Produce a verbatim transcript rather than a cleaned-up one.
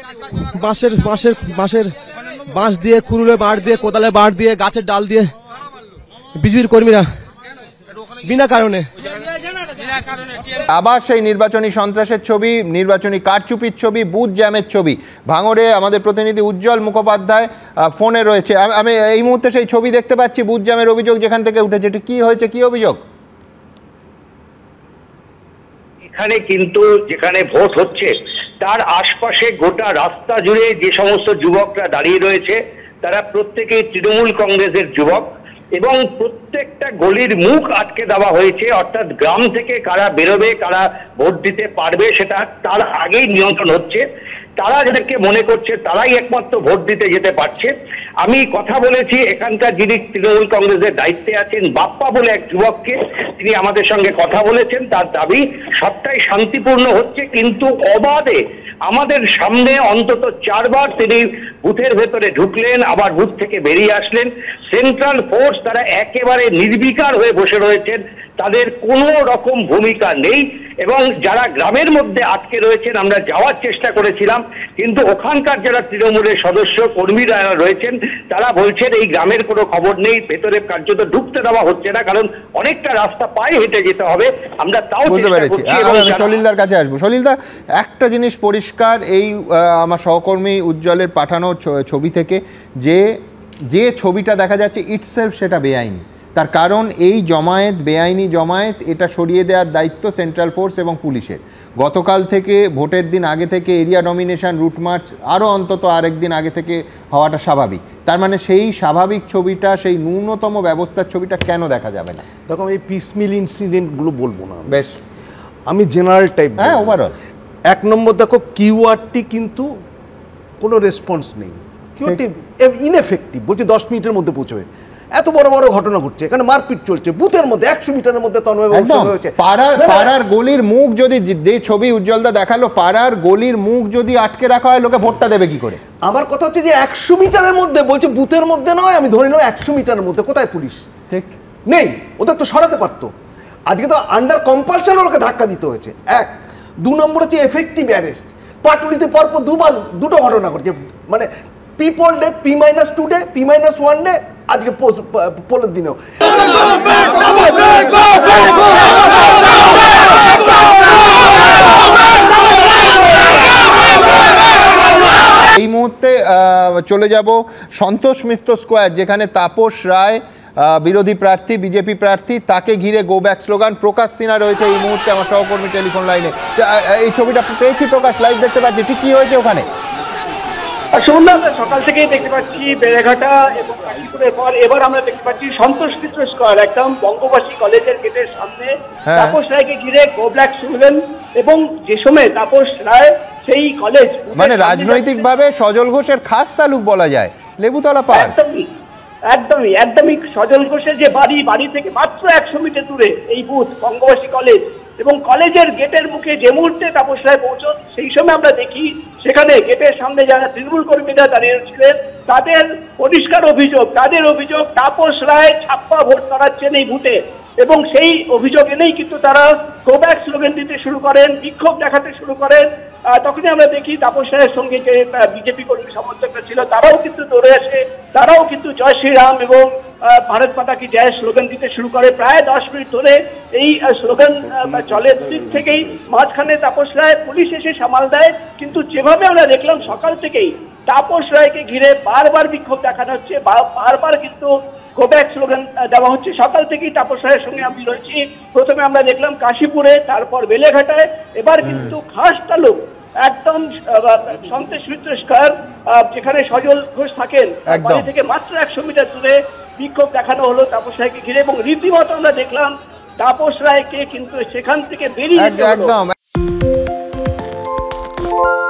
বাঁশের বাঁশের বাঁশের বাঁশ দিয়ে, কুড়ুলে বাঁট দিয়ে, কোদালে বাঁট দিয়ে, গাছের ডাল দিয়ে বিজেপির কর্মীরা বিনা কারণে। আবার সেই নির্বাচনী সন্ত্রাসের ছবি, নির্বাচনী কারচুপির ছবি, বুথ জ্যামের ছবি। ভাঙড়ে আমাদের প্রতিনিধি উজ্জ্বল মুখোপাধ্যায় ফোনে রয়েছে। আমি এই মুহূর্তে সেই ছবি দেখতে পাচ্ছি, বুথ জ্যামের অভিযোগ যেখান থেকে উঠেছে। এটা কি হয়েছে, কি অভিযোগ? এখানে কিন্তু যেখানে ভোট হচ্ছে তার আশপাশে গোটা রাস্তা জুড়ে যে সমস্ত যুবকরা দাঁড়িয়ে রয়েছে তারা প্রত্যেকেই তৃণমূল কংগ্রেসের যুবক, এবং প্রত্যেকটা গলির মুখ আটকে দেওয়া হয়েছে। অর্থাৎ গ্রাম থেকে কারা বেরোবে, কারা ভোট দিতে পারবে সেটা তার আগেই নিয়ন্ত্রণ হচ্ছে। তারা যাদেরকে মনে করছে তারাই একমাত্র ভোট দিতে যেতে পারছে। আমি কথা বলেছি এখানকার যিনি তৃণমূল কংগ্রেসের দায়িত্বে আছেন বাপ্পা বলে এক যুবককে, তিনি আমাদের সঙ্গে কথা বলেছেন। তার দাবি সবটাই শান্তিপূর্ণ হচ্ছে, কিন্তু অবাধে আমাদের সামনে অন্তত চারবার তিনি বুথের ভেতরে ঢুকলেন, আবার বুথ থেকে বেরিয়ে আসলেন। সেন্ট্রাল ফোর্স তারা একেবারে নির্বিকার হয়ে বসে রয়েছেন, তাদের কোনো রকম ভূমিকা নেই। এবং যারা গ্রামের মধ্যে আটকে রয়েছেন আমরা যাওয়ার চেষ্টা করেছিলাম, কিন্তু ওখানকার যারা তৃণমূলের সদস্য কর্মীরা রয়েছেন তারা বলছেন এই গ্রামের কোনো খবর নেই, ভেতরে কার্যত ঢুকতে দেওয়া হচ্ছে না, কারণ অনেকটা রাস্তা পায়ে হেঁটে যেতে হবে। আমরা তাও বুঝতে পেরেছি। সলিলদার কাছে আসবো। সলিলদা, একটা জিনিস পরিষ্কার এই আমার সহকর্মী উজ্জ্বলের পাঠানো ছবি থেকে, যে যে ছবিটা দেখা যাচ্ছে ইটসেলফ সেটা বেআইনি। তার কারণ এই জমায়েত বেআইনি জমায়েত, এটা সরিয়ে দেওয়ার দায়িত্ব সেন্ট্রাল ফোর্স এবং পুলিশের। গতকাল থেকে ভোটের দিন আগে থেকে এরিয়া ডমিনেশন, রুট মার্চ আরও অন্তত আরেকদিন আগে থেকে হওয়াটা স্বাভাবিক। তার মানে সেই স্বাভাবিক ছবিটা, সেই ন্যূনতম ব্যবস্থার ছবিটা কেন দেখা যাবে না? দেখো, এই পিসমিল ইনসিডেন্টগুলো বলবো না, বেশ আমি জেনারেল টাইপ। হ্যাঁ, ওভারঅল এক নম্বর দেখো, কিউআরটি কিন্তু কোনো রেসপন্স নেই, কিউআরটি ইনএফেক্টিভ। বলছে দশ মিনিটের মধ্যে পৌঁছবে। এত বড় বড় ঘটনা ঘটছে, এখানে মারপিট চলছে বুথের মধ্যে, একশো মিটারের মধ্যে তন্ময় হয়েছে। পাড়ার পাড়ার গলির মুখ যদি, যে ছবি উজ্জ্বলদা দেখালো, পাড়ার গলির মুখ যদি আটকে রাখা হয়, লোকে ভোটটা দেবে কি করে? আমার কথা হচ্ছে যে একশো মিটারের মধ্যে, বলছে বুথের মধ্যে নয়, আমি ধরে নেব একশো মিটারের মধ্যে। কোথায় পুলিশ? ঠিক নেই, ওদের তো সরাতে পারতো। আজকে তো আন্ডার কম্পালশন ওকে ধাক্কা দিতে হয়েছে। এক দু নম্বর হচ্ছে এফেক্টিভ অ্যারেস্ট। পাটুলিতে পরপর দুবার দুটো ঘটনা ঘটছে, মানে people day, P minus two day, P minus one day, আজকে পোলের দিনেও। এই মুহূর্তে চলে যাব সন্তোষ মিত্র স্কোয়ার, যেখানে তাপস রায় বিরোধী প্রার্থী, বিজেপি প্রার্থী, তাকে ঘিরে go back slogan. Prakash Sinha রয়েছে এই মুহূর্তে আমার সহকর্মী টেলিফোন লাইনে। এই ছবিটা পেয়েছি প্রকাশ, লাইভ দেখতে পাচ্ছি, ঠিক কি হয়েছে ওখানে? সন্ধ্যা সকাল থেকেই দেখতে পাচ্ছি বেড়াঘাটা এবং কাশীপুরের পর এবার আমরা দেখতে পাচ্ছি সন্তোষ মিত্র স্কোয়ার, একদম বঙ্গবাসী কলেজের গেটের সামনে তাপস রায়কে ঘিরে গো ব্ল্যাক স্লোগান। এবং যে সময় তাপস রায় সেই কলেজ, মানে রাজনৈতিক ভাবে সজল ঘোষের খাস তালুক বলা যায়, লেবুতলা পাড়। একদমই একদমই একদমই সজল ঘোষের যে বাড়ি, বাড়ি থেকে মাত্র একশো মিটার দূরে এই বুথ বঙ্গবাসী কলেজ, এবং কলেজের গেটের মুখে যে মুহূর্তে তাপস রায় পৌঁছন সেই সময় আমরা দেখি সেখানে গেটের সামনে যারা তৃণমূল কর্মীরা দাঁড়িয়ে ছিলেন তাদের পরিষ্কার অভিযোগ, তাদের অভিযোগ তাপস রায় ছাপ্পা ভোট করাচ্ছেন এই বুথে। এবং সেই অভিযোগ এনেই কিন্তু তারা গো ব্যাক স্লোগান দিতে শুরু করেন, বিক্ষোভ দেখাতে শুরু করেন। তখনই আমরা দেখি তাপস রায়ের সঙ্গে যে বিজেপি কর্মী সমর্থকরা ছিল তারাও কিন্তু দৌড়ে আসে, তারাও কিন্তু জয় শ্রীরাম এবং ভারত মাতা কি জয় স্লোগান দিতে শুরু করে। প্রায় দশ মিনিট ধরে এই স্লোগান চলে, দুদিক থেকেই। মাঝখানে তাপস রায় পুলিশ এসে সামাল দেয়, কিন্তু যেভাবে আমরা দেখলাম সকাল থেকেই তাপস রায়কে ঘিরে বারবার বিক্ষোভ দেখানো হচ্ছে, বারবার কিন্তু গো ব্যাক স্লোগান দেওয়া হচ্ছে। সকাল থেকেই তাপস রায়ের সঙ্গে আমি রয়েছি। প্রথমে আমরা দেখলাম কাশীপুরে, তারপর বেলেঘাটায়, এবার কিন্তু খাস তালুক একদম সন্তোষ মিত্র স্কয়ার, যেখানে সজল ঘোষ থাকেন, বাড়ি থেকে মাত্র একশো মিটার দূরে বিক্ষোভ দেখানো হলো তাপস রায়কে ঘিরে। এবং রীতিমতো আমরা দেখলাম তাপস রায়কে কিন্তু সেখান থেকে বেরিয়ে যেতে হলো।